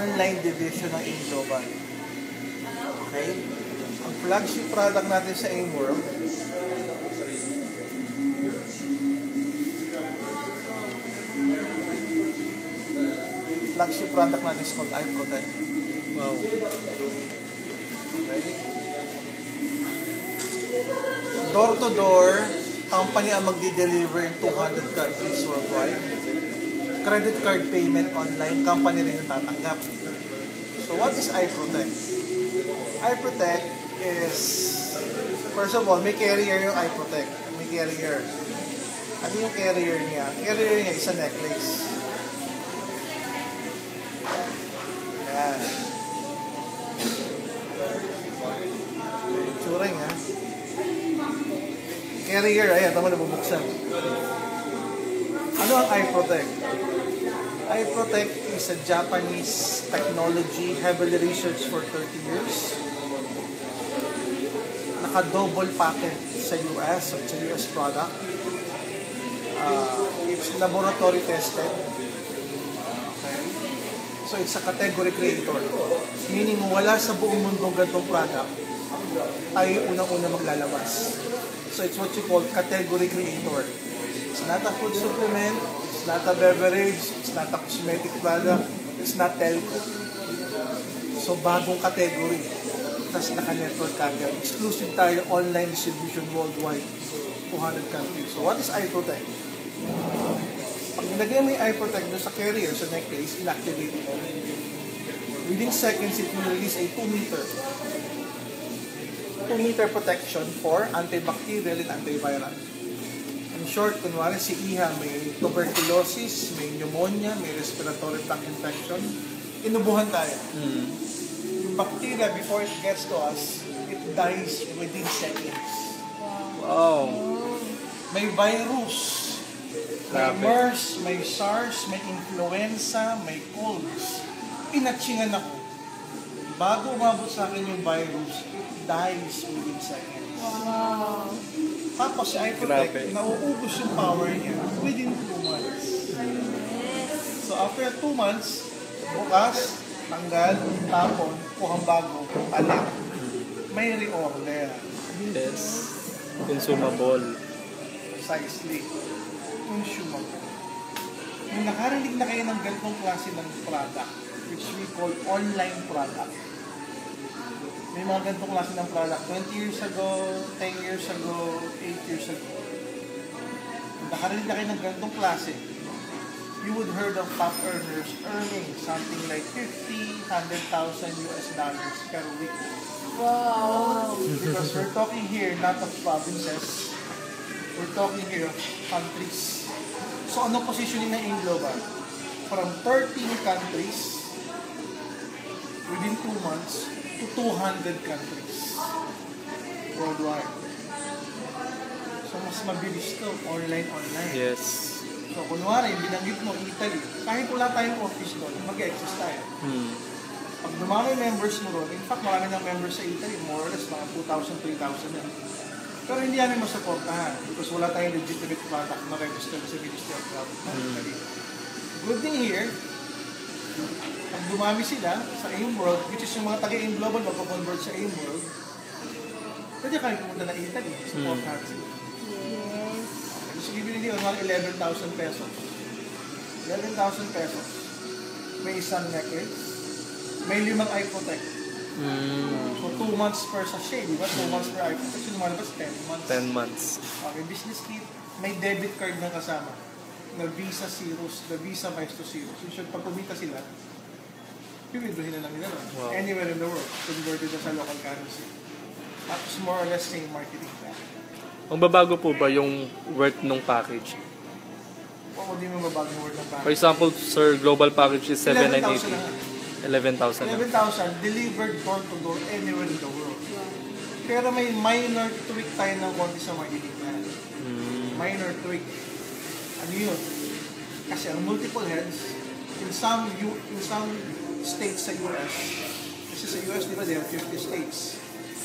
online division ng AIM Global. Okay? Ang flagship product natin sa AIM World, is called iProtect. Wow. Okay? Door-to-door, company ang magdi-deliver in 200 countries worldwide. Credit card payment online, company rin ang tatanggap. So what is iProtect? iProtect is, first of all, may carrier yung iProtect. May carrier. Ano yung carrier niya? Carrier niya is a necklace. Yan. Turing, ha? Carrier, ayan, tama na bubuksan. Ano ang iProtect? iProtect is a Japanese technology, heavily researched for 30 years. Naka-double patent sa US, so it's a US product. It's laboratory tested. Okay. So it's a category creator. Meaning wala sa buong mundo ganitong product ay unang-una maglalabas. So it's what you call category creator. It's not a food supplement, it's not a beverage, it's not a cosmetic product, it's not telco. So bagong category. Tapos naka-network kagad. Exclusive tayo, online distribution worldwide. 200 countries. So what is iProtect? Pag nilagay mo yung iProtect doon sa carrier, sa necklace, inactivate mo. Within seconds, it will release a 2-meter protection for antibacterial and antiviral. In short, kunwari si Iha may tuberculosis, may pneumonia, may respiratory tract infection, inubuhan tayo. Yung bacteria, before it gets to us, it dies within seconds. Wow. May virus, may MERS, may SARS, may influenza, may colds. Pinatsingan ako. Bago umabot sa akin yung virus, it dies within seconds. Wow. Tapos si iProtect, nauubos yung power niya within 2 months. So after 2 months, bukas, tanggal, tapon, kuhang bago, palit. May reorder. Yes. Consumable. Precisely. Consumable. Kung nakarinig na kayo ng ganitong klase ng product, which we call online product, may mga ganitong klase ng product 20 years ago, 10 years ago, 8 years ago. Kung nakarinig na kayo ng ganitong klase, you would heard of top earners earning something like $50,000, $100,000 per week. Wow. Because we're talking here not of provinces, we're talking here of countries. So ano positioning ng AIM Global? From 13 countries within 2 months to 200 countries worldwide. So mas mabilis to, online. Yes. So kunwari, binanggit mo Italy, kahit wala tayong office doon, mag-exist tayo. Pag dumami members mo ron, in fact, marami ng members sa Italy, more or less, mga 2,000, 3,000 yan. Pero hindi namin masuportahan because wala tayong legitimate product na registered sa Ministry of Health ng Italy. Good thing here, pag dumami sila sa AIM World, which is yung mga taga-AIM Global, magpa-convert sa AIM World, pwede kami pumunta na Italy, support natin sila. Yes. So, bibili nyo, 11,000 pesos. 11,000 pesos. May isang necklace, may 5 iProtect. So 2 months per sachet, di ba? 2 months per iProtect. So lumalabas 10 months. 10 months. Okay, business kit, may debit card na kasama. Na Visa Cirrus, the Visa Maestro Cirrus. So pag kumita sila, pipidrohin na lang nila. Wow. Anywhere in the world, converted na sa local currency. Tapos more or less same marketing plan. Ang babago po ba yung worth ng package? O hindi mo mabagong word ng For package. example, sir, global package is 11,000 7,980. lang. 11,000 lang. 11,000 delivered door-to-door anywhere in the world. Pero may minor tweak tayo ng konti sa marketing plan. Minor tweak. Ano yun? Kasi ang multiple heads, in some states sa US, kasi sa US, di ba, they have 50 states.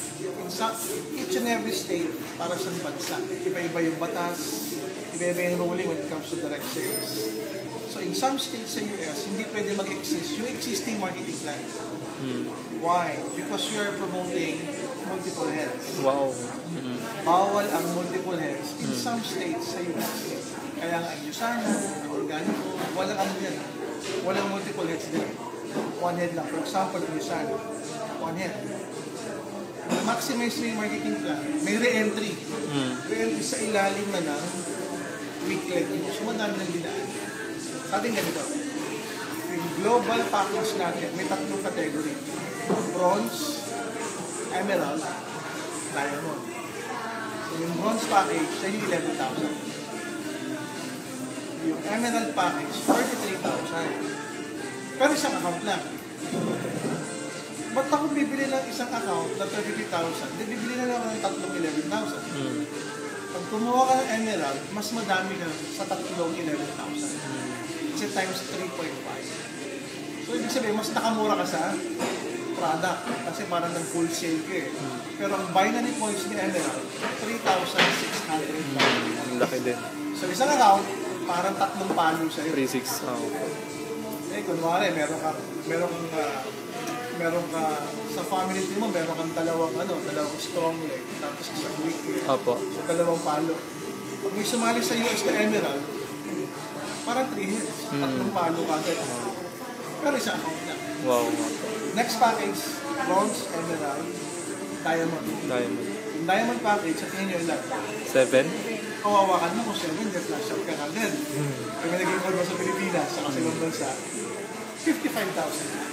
Each and every state, para sa bansa. Iba-iba yung batas, iba-iba yung ruling when it comes to direct sales. So So in some states sa US, hindi pwede mag-exist yung existing marketing plan. Why? Because you are promoting multiple health. Wow. Bawal ang multiple health in some states sa US. Kaya nga ang Usana, ang Organico, walang ano yan. Walang multiple heads din. One head lang. For example, ang Usana, one head. Na-maximize na yung marketing plan, may re-entry. Re-entry sa ilalim na ng week-leg use. So, madami ng dinaan. Sa ating ganito, yung global package natin, may tatlong category. Bronze, Emerald, Diamond. So, yung bronze package, siya yung 11,000. Yung Emerald package, 33,000. Pero isang account lang. Ba't ako bibili ng isang account na 33,000? Hindi, bibili na lang ng tatlong 11,000. Pag kumuha ka ng Emerald, mas madami ka sa tatlong 11,000. Kasi times 3.5. So, ibig sabihin, mas nakamura ka sa product. Kasi parang nag-full sale ka eh. Pero ang binary points ni Emerald, 3,600. Laki din. So, isang account, parang tatlong palo sa'yo. 3-6. Eh, kunwari, meron ka sa family tree mo, meron kang dalawang strong leg, tapos isang weak leg. Opo. So, dalawang palo. Pag may sumali sa US na Emerald, parang 3 heads. Tatlong palo ka agad. Pero isang account na. Wow. Next package, Bronze, Emerald, Diamond. Diamond. Yung Diamond package, sa tingin nyo ilan? 7? Kawawakan mo kung 7, flash out ka agad. Kaya naging call mo sa Pilipinas, sa kasilang bansa, 55,000.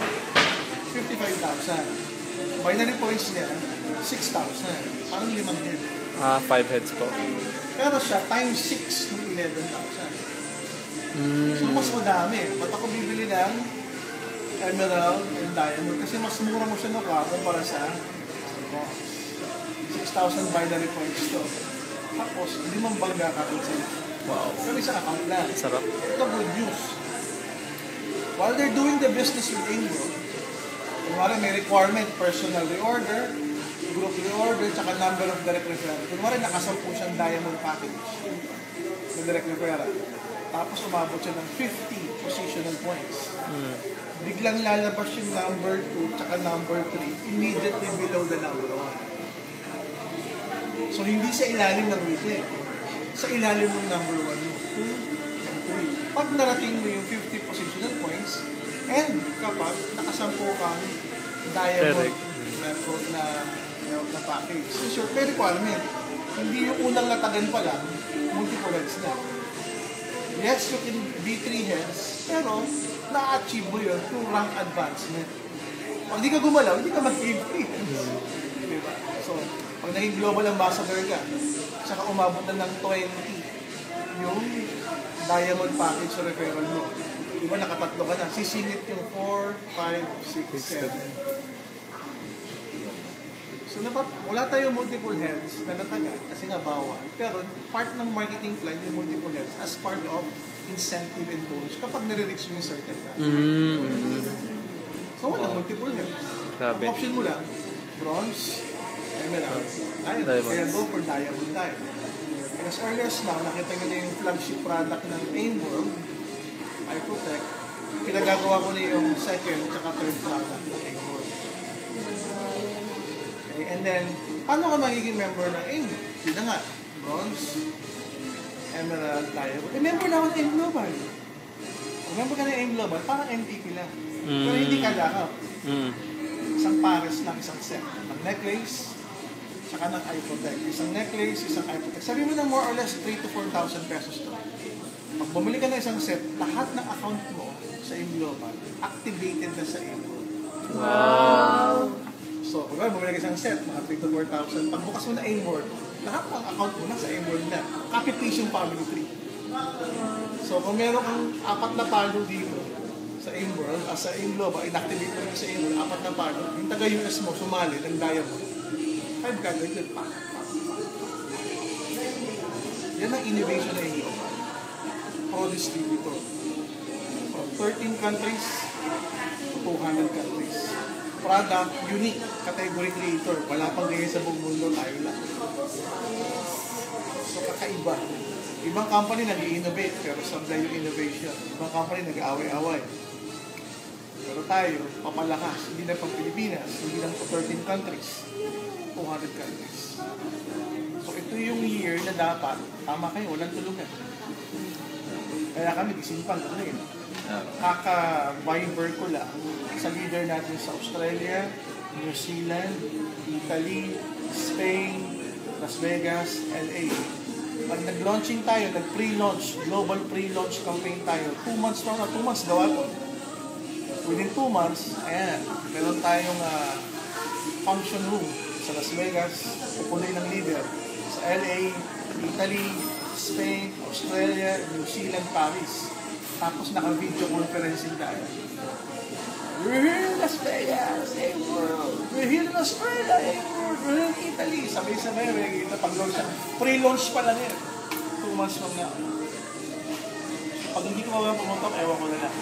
55,000. Binary points niya, 6,000. Parang 5 head. 5 heads po. Pero siya, times 6 ng 11,000. So, mas madami. Ba't ako bibili ng Emerald and Diamond? Kasi mas mura mo siya nakuha kumpara sa 6,000 binary points to. Tapos, hindi mong bangga kapit sa'yo. Wow. Pero isang account lang. Sarap. Ito good news. While they're doing the business with Anglo, kunwari may requirement, personal reorder, group reorder, tsaka number of direct referral. Kunwari nakasampu siyang diamond package ng direct referral. Tapos umabot siya ng 50 positional points. Biglang lalabas yung number 2 tsaka number 3 immediately below the number 1. So hindi sa ilalim ng weekly. Sa ilalim ng number 1 mo. 2, 3. Pag narating mo yung 50 positional points, and kapag nakasampu kang diamond na package. So sure, may requirement. Hindi yung unang natagan pa lang, multiple heads na. Yes, you can be 3 heads, pero na-achieve mo yun through rank advancement. Pag di ka gumalaw, hindi ka mag-game 3 heads. Diba? So, pag naging global ambassador ka, saka umabot na ng 20 yung diamond package sa referral mo. Diba, nakatatlo ka na. Sisingit yung 4, 5, 6, 7. So, wala tayong multiple heads na natagal kasi nga bawal. Pero part ng marketing plan yung multiple heads as part of incentive and bonus kapag nare-reach mo yung certain plan. So, wala multiple heads. Ang option mo lang, bronze, emerald, diamond. Kaya go for diamond tayo. As early as now, nakita nyo na yung flagship product ng Aimworld, iProtect. Pinagagawa ko na yung second at third product ng Aimworld. Okay, and then, paano ka magiging member ng Aimworld? Yun na nga, bronze, emerald, diamond. Member na ako ng Aim Global. Kung member ka ng Aim Global, parang MTP lang. Pero hindi ka lakap. Isang pares lang, isang set ng necklace, saka ng iProtect. Isang necklace, isang iProtect. Sabi mo na more or less 3,000 to 4,000 pesos to. Pag bumili ka na isang set, lahat ng account mo sa Aim Global, activated na sa Aim Global. Wow! So, kung bumili ka isang set, mga 3,000 to 4,000, pagbukas mo na Aim World, lahat ng account mo na sa Aim World na. Copy-paste yung family tree. So, kung meron kang 4 na palo dito sa Aim World, sa Aim Global, inactivate mo sa Aim World, 4 na palo, yung taga-US mo, sumali, ng diamond. 5 ka, ganyan pa. Yan ang innovation na Aim Global. Pro-distributor. From 13 countries to 200 countries. Product, unique, category creator. Wala pang ganyan sa buong mundo, tayo lang. So, kakaiba. Ibang company nag-i-innovate pero sablay yung innovation. Ibang company nag-aaway-away. Pero tayo, papalakas. Hindi lang pang Pilipinas, hindi lang po 13 countries, 200 countries. So ito yung year na dapat, tama kayo, walang tulugan. Kaya kami, gisimpang ko rin. Kaka-Viber ko lang sa leader natin sa Australia, New Zealand, Italy, Spain, Las Vegas, LA. Pag nag-launching tayo, nag-pre-launch, global pre-launch campaign tayo, 2 months lang na 2 months gawa ko. Within 2 months, ayan, meron tayong function room sa Las Vegas, pupunin ng leader. Sa LA, Italy, Spain, Australia, New Zealand, Paris. Tapos naka-video conferencing tayo. We're here in Las Vegas, hey world. We're here in Australia, hey world. We're here in Italy. Sabay-sabay, may kita pag-launch siya. Pre-launch pa lang yan. 2 months from now. Pag hindi ko mga pumutok, ewan ko na lang.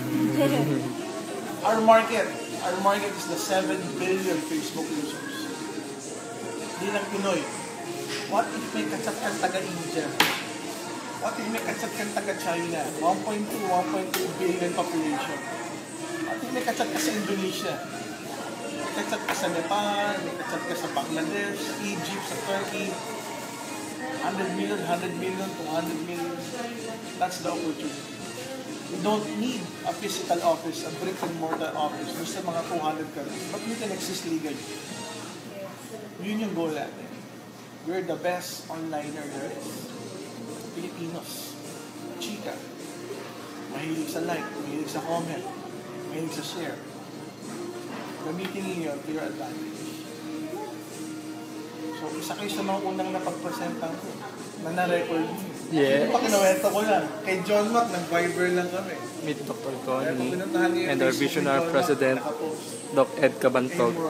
Our market is the 7 billion Facebook users. Hindi lang Pinoy. What if may katsat kang taga-India? What if may katsat kang taga-China? 1.2 billion population. What if may katsat ka sa Indonesia? May katsat ka sa Nepal, may katsat ka sa Bangladesh, sa Egypt, sa Turkey. 100 million, 200 million. That's the opportunity. We don't need a physical office, a brick-and-mortar office, just sa mga 200 countries. But we can exist legally. Yun yung goal natin. We're the best onliner there is. Filipinos. Chika. Mahilig sa like, mahilig sa comment, mahilig sa share. Gamitin niyo to your advantage. So, isa kayo sa mga unang napag-presentan ko na na-record niyo. Yeah. Hindi pa kinuwento ko lang. Kay John Mac, nag-Viber lang kami. Meet Dr. Kaya kung Connie pinuntahan niyo yung and our Facebook ni Visionary John Mac, President, nakapost. Doc Ed Cabantog.